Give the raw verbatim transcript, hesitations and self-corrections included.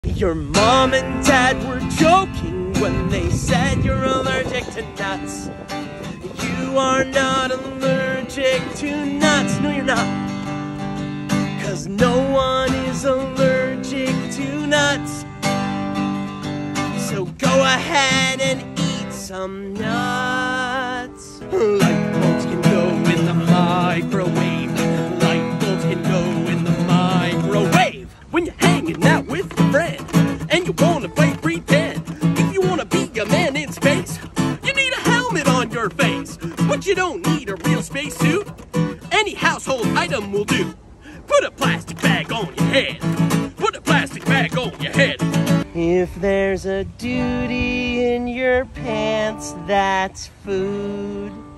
Your mom and dad were joking when they said you're allergic to nuts. You are not allergic to nuts. No, you're not. 'Cause no one is allergic to nuts. So go ahead and eat some nuts. Light bulbs can go in the microwave. Light bulbs can go in the microwave. When you're hanging out with a friend and you wanna play pretend, if you wanna be a man in space, you need a helmet on your face. But you don't need a real spacesuit. Any household item will do. Put a plastic bag on your head. Put a plastic bag on your head. If there's a duty in your pants, that's food.